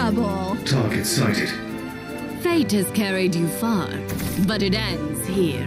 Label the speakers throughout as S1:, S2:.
S1: trouble.
S2: Target sighted.
S3: Fate has carried you far, but it ends here.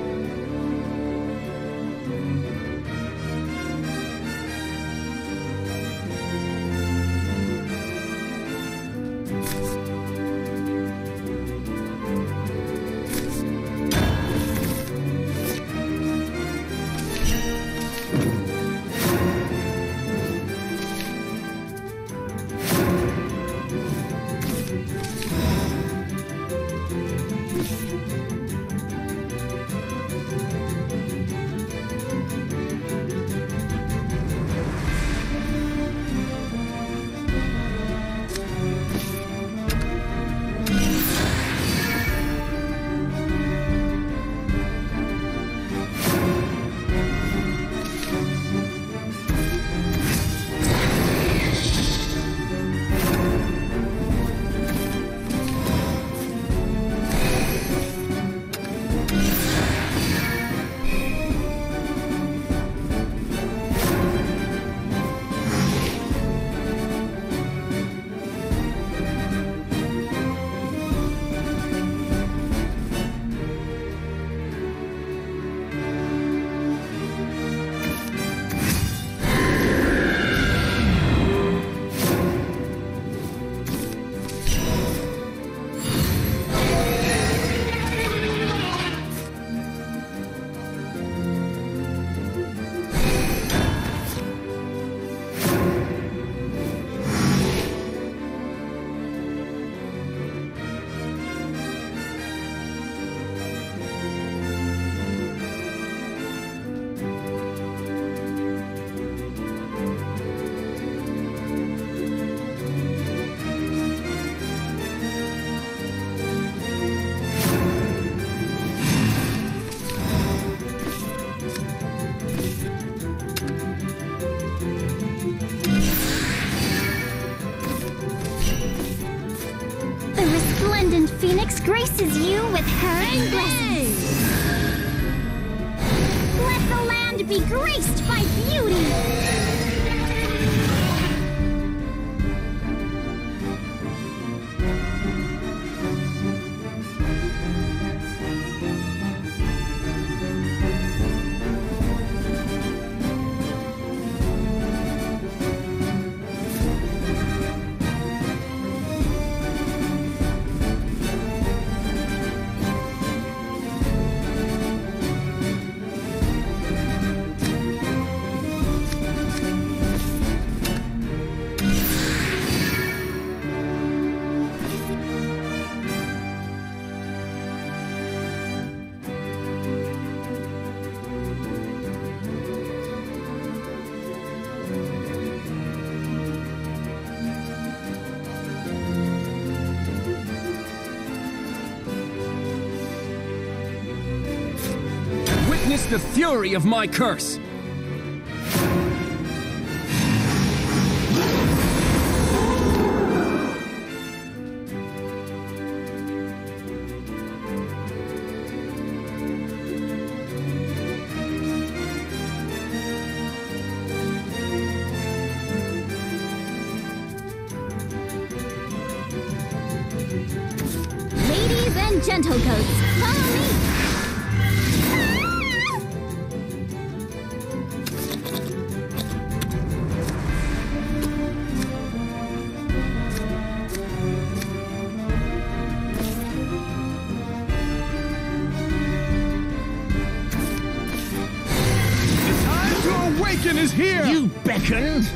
S1: Phoenix graces you with her blessings. Let the land be graced by beauty.
S4: Witness the fury of my curse!
S1: Ladies and gentle goats, follow me!
S4: Awaken is here!
S5: You beckoned?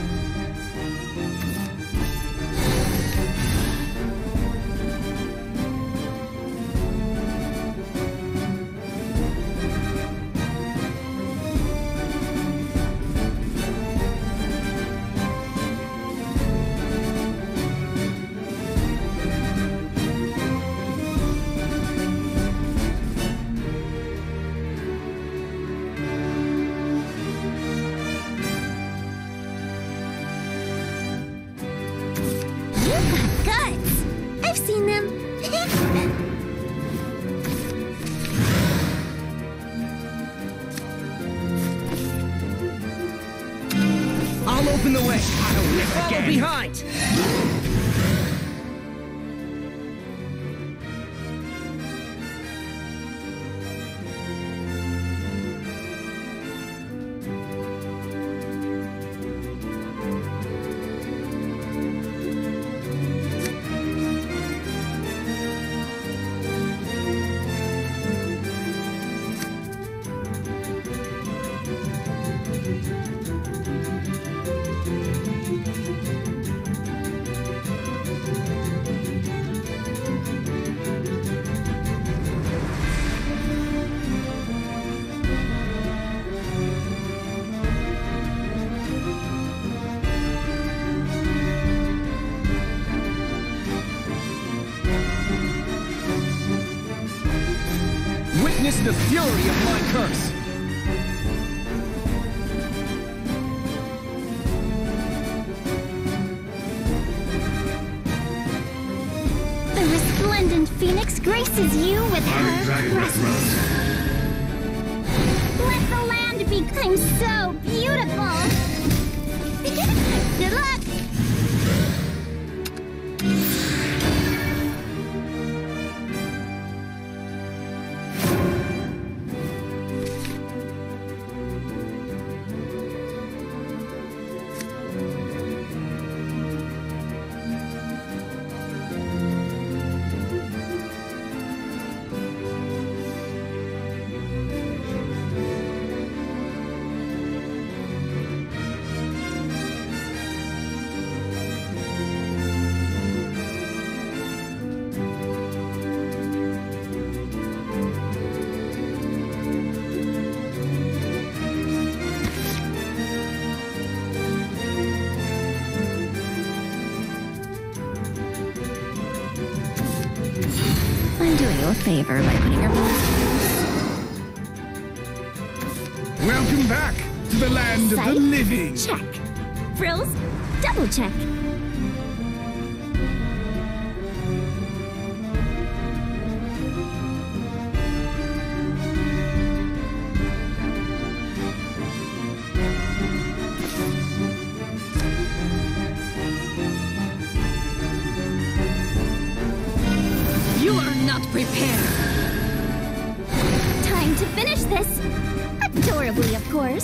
S1: Guts! I've seen them.
S5: I'll open the way. I'll never
S4: Follow
S5: again.
S4: behind! the fury of my curse!
S1: The resplendent phoenix graces you with her presence. Let the land be. I'm so beautiful. Good luck. I'm doing you a favor by putting your
S4: Welcome back to the land of the
S1: Sight?
S4: living!
S1: Check. Frills? Double check.
S3: You are not prepared.
S1: Time to finish this. Adorably, of course.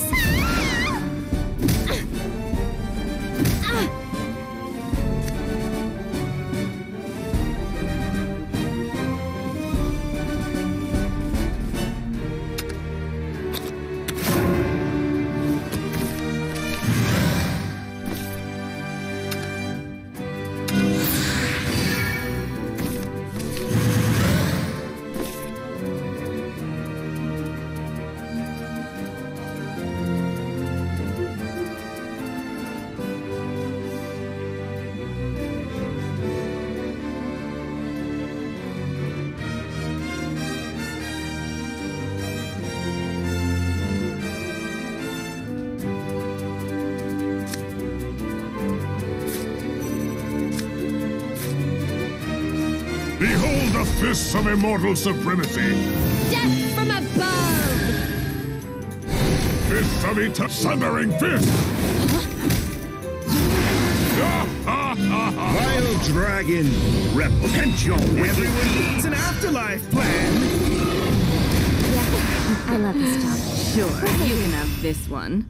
S2: Behold the fists of immortal supremacy!
S3: Death from above!
S2: Fists of eternal sundering fists!
S5: Vile dragon, repent your
S4: Everyone needs an afterlife plan!
S1: Yeah, I love this job.
S3: Sure, you can have this one.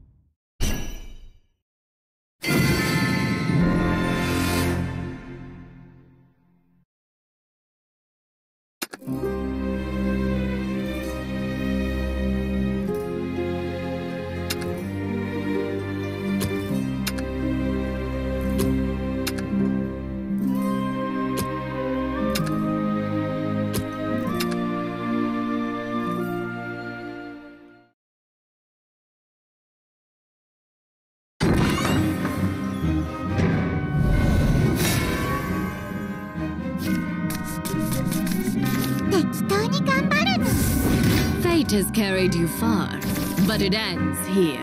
S3: Fate has carried you far, but it ends here.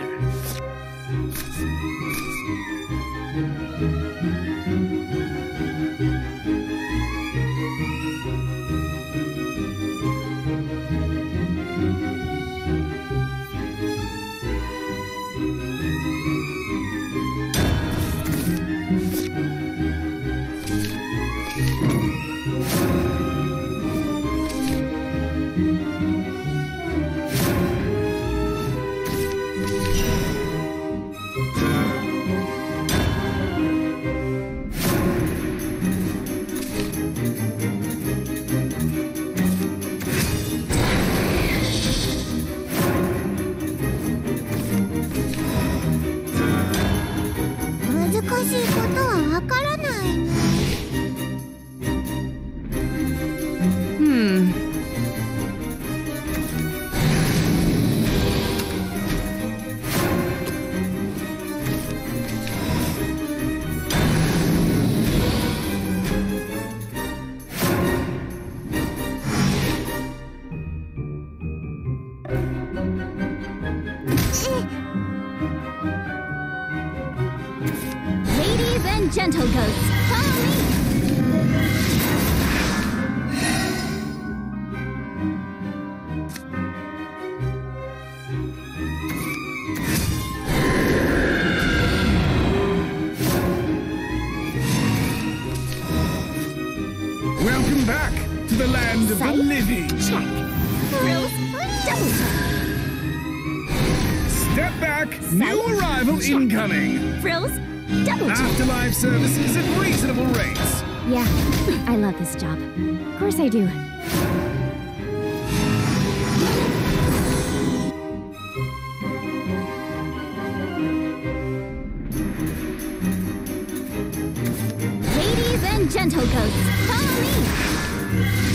S1: and gentle ghosts, follow me!
S4: Welcome back to the land of the
S1: Sight?
S4: living.
S1: Check. Thrills? Double check.
S4: Step back. New arrival
S1: Check.
S4: incoming.
S1: Thrills? Double check.
S4: Afterlife services at reasonable rates.
S1: Yeah, I love this job. Of course I do. Ladies and gentle ghosts, follow me!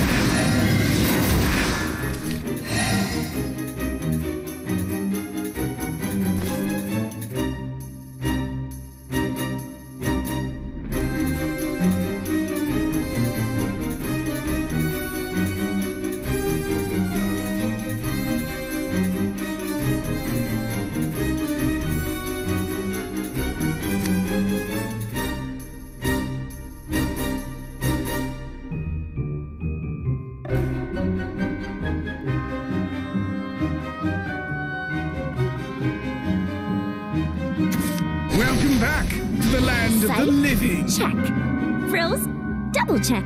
S4: Welcome back to the land of
S1: Sight?
S4: the living.
S1: Check. Thrills? Double check.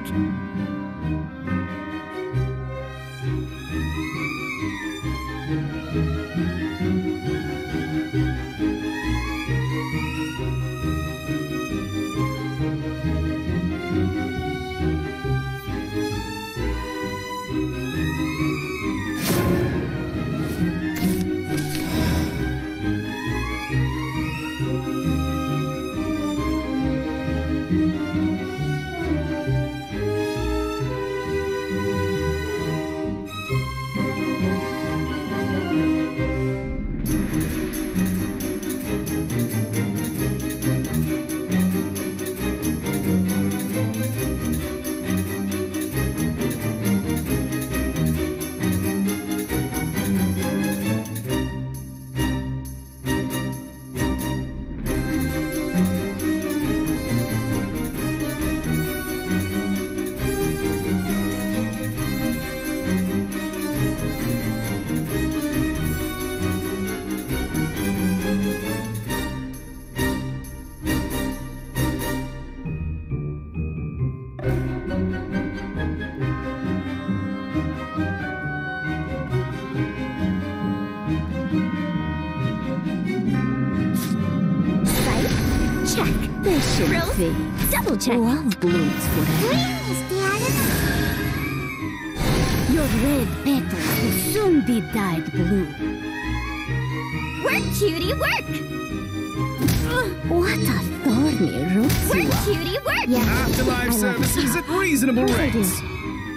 S1: Check.
S3: This should
S1: Thrills?
S3: be.
S1: Double check.
S3: Love blooms forever. Your red petals will soon be dyed blue.
S1: Work, cutie, work!
S3: What a thorny root
S1: Work,
S3: you are.
S1: cutie, work!
S3: Yeah.
S4: Afterlife
S3: I love
S4: services at reasonable
S3: I do.
S4: rates.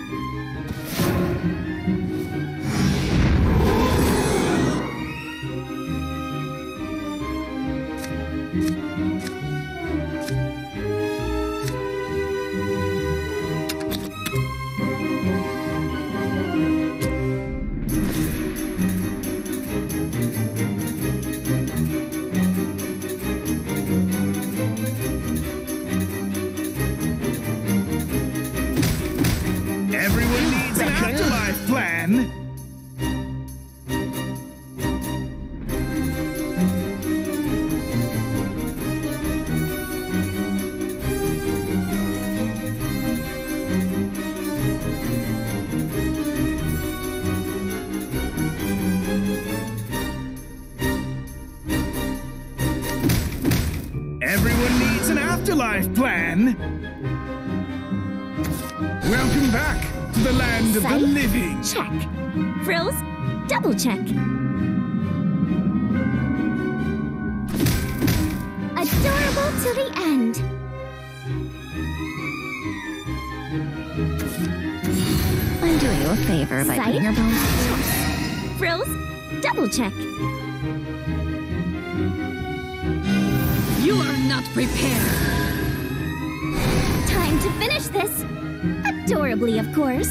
S4: Everyone needs an afterlife plan. Everyone needs an afterlife plan. Welcome back to the land of the
S1: Sight?
S4: living.
S1: Check. Thrills? Double check. Adorable to the end.
S3: I'm doing you a favor by
S1: Sight?
S3: putting your bones.
S1: Thrills? Double check.
S3: You are not prepared.
S1: Time to finish this. Adorably, of course.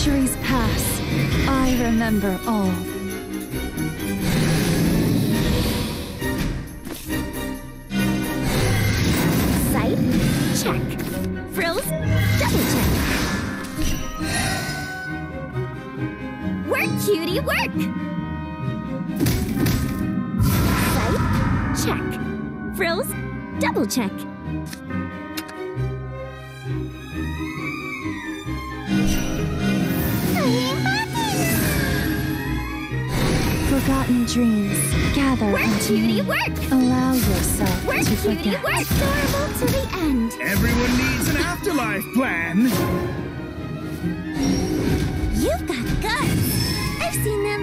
S6: centuries pass, I remember all.
S1: Sight, check. Frills, double check. Work, cutie, work! Sight, check. Frills, double check.
S6: Forgotten dreams gather
S1: Work,
S6: into
S1: cutie,
S6: me.
S1: work!
S6: Allow yourself
S1: Work,
S6: to
S1: cutie,
S6: forget.
S1: work! Adorable to the end.
S4: Everyone needs an afterlife plan.
S1: You've got guts. I've seen them.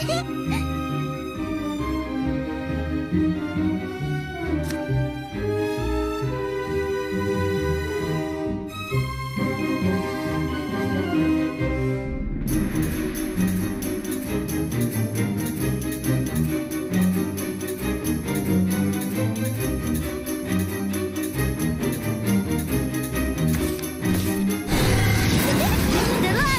S1: Good luck.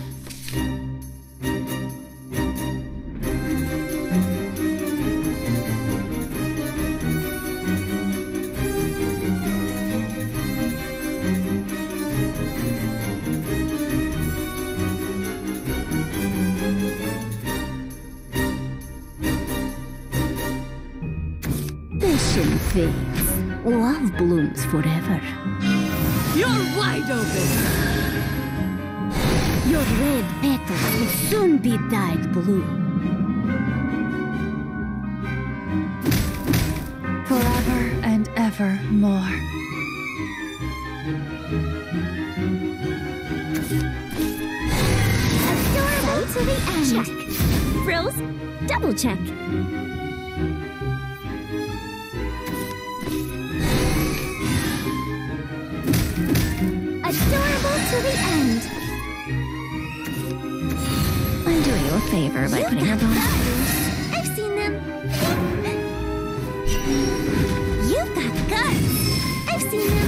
S3: Passion fades. Love blooms forever. You're wide open! Your red petals will soon be dyed blue.
S6: Forever and ever more.
S1: Adorable to the end. Check. Frills, double check. Adorable to the end.
S3: I'm doing you a favor by putting her on.
S1: I've seen them. You've got guts. I've seen them.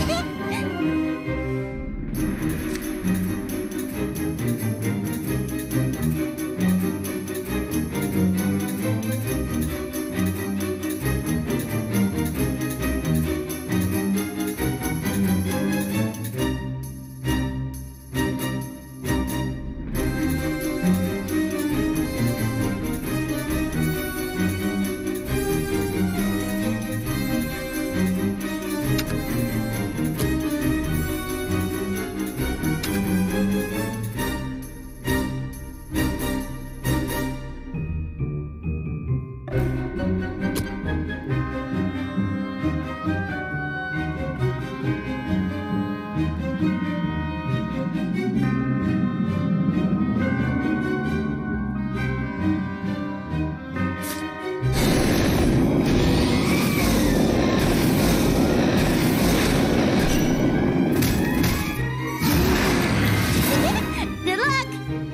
S1: Good luck.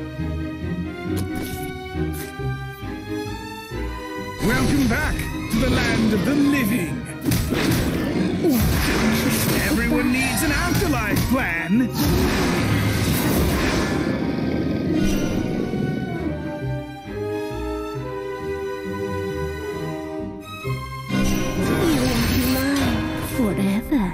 S4: Welcome back to the land of the living. Everyone needs an afterlife plan.
S3: You are mine forever.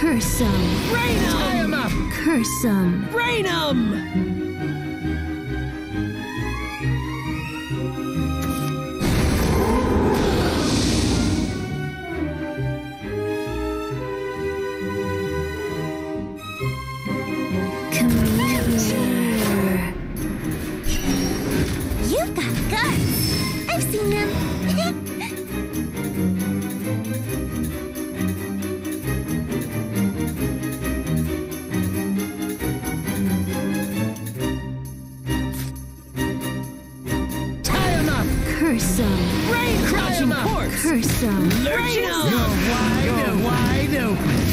S3: Curse 'em.
S7: Rain 'em!
S4: Tie him up!
S3: Curse 'em.
S7: Rain 'em!
S1: Come here. You've got guts. I've seen them.
S4: Tie him up!
S3: Curse 'em.
S7: Rain crouching corpse!
S3: Curse 'em.
S7: Rain 'em!
S4: You're wide open!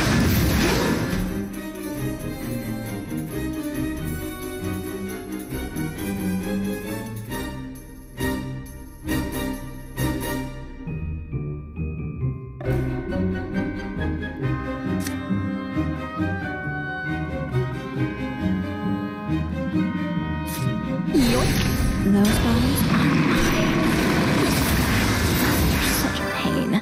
S6: Those bones are mine. They're such a pain.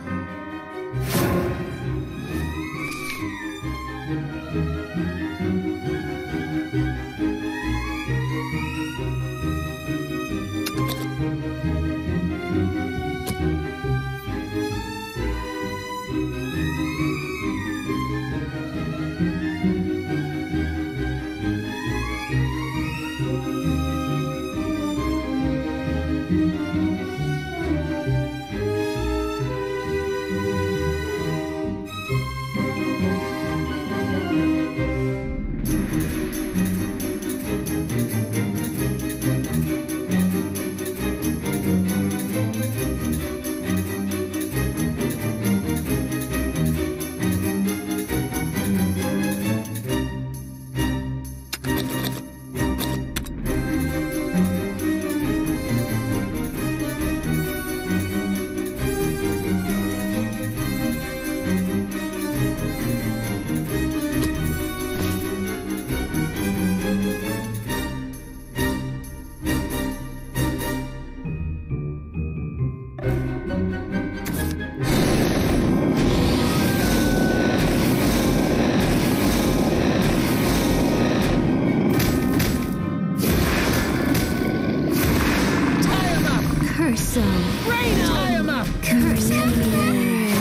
S3: Curse 'em.
S7: Rain 'em!
S4: Tie him up!
S3: Curse 'em.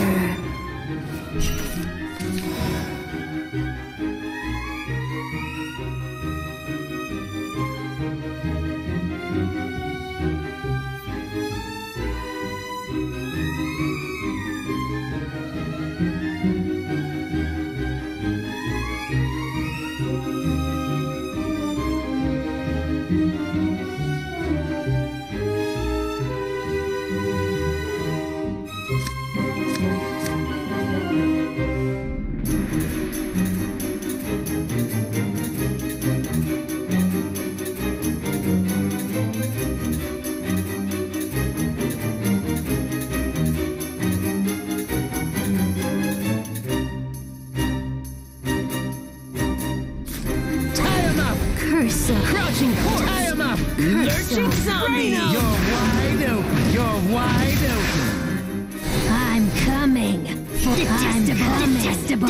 S3: Curse 'em.
S7: Crouching corpse!
S4: Tie him up!
S7: Lurching zombie!
S4: You're wide open! You're wide open!
S3: I'm coming.
S1: Detestable.
S3: Detestable.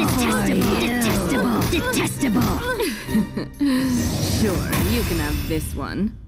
S1: Detestable.
S3: Detestable.
S1: Detestable.
S3: Sure, you can have this one.